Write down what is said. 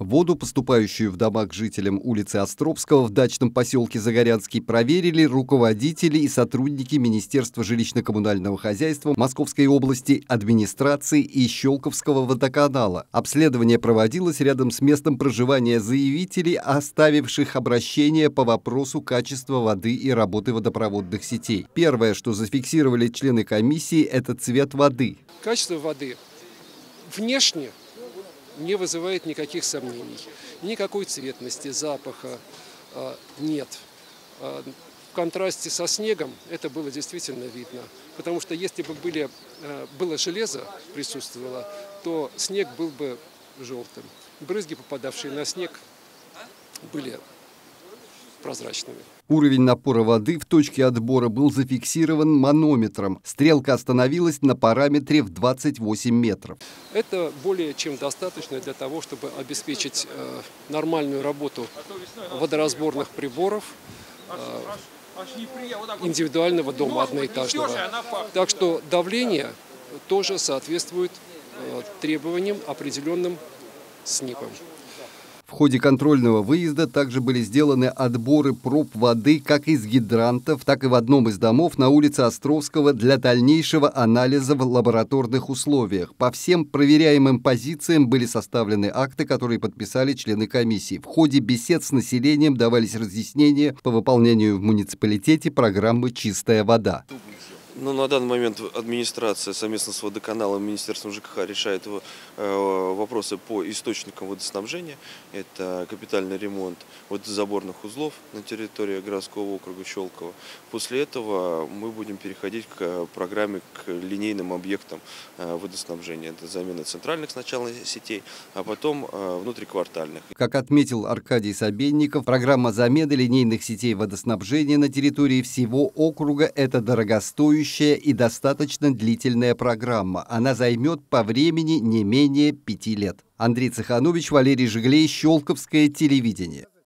Воду, поступающую в дома к жителям улицы Островского в дачном поселке Загорянский, проверили руководители и сотрудники Министерства жилищно-коммунального хозяйства Московской области, администрации и Щелковского водоканала. Обследование проводилось рядом с местом проживания заявителей, оставивших обращение по вопросу качества воды и работы водопроводных сетей. Первое, что зафиксировали члены комиссии, это цвет воды. Качество воды внешне не вызывает никаких сомнений. Никакой цветности, запаха нет. В контрасте со снегом это было действительно видно. Потому что если бы было железо присутствовало, то снег был бы желтым. Брызги, попадавшие на снег, были прозрачными. Уровень напора воды в точке отбора был зафиксирован манометром. Стрелка остановилась на параметре в 28 метров. Это более чем достаточно для того, чтобы обеспечить нормальную работу водоразборных приборов индивидуального дома одноэтажного. Так что давление тоже соответствует требованиям, определенным СНИПом. В ходе контрольного выезда также были сделаны отборы проб воды как из гидрантов, так и в одном из домов на улице Островского для дальнейшего анализа в лабораторных условиях. По всем проверяемым позициям были составлены акты, которые подписали члены комиссии. В ходе бесед с населением давались разъяснения по выполнению в муниципалитете программы «Чистая вода». Ну, на данный момент администрация совместно с водоканалом, Министерством ЖКХ решает вопросы по источникам водоснабжения. Это капитальный ремонт водозаборных узлов на территории городского округа Щелково. После этого мы будем переходить к программе, к линейным объектам водоснабжения. Это замена центральных сначала сетей, а потом внутриквартальных. Как отметил Аркадий Собенников, программа замены линейных сетей водоснабжения на территории всего округа – это дорогостоящая и достаточно длительная программа. Она займет по времени не менее 5 лет. Андрей Цеханович, Валерий Жиглей, Щелковское телевидение.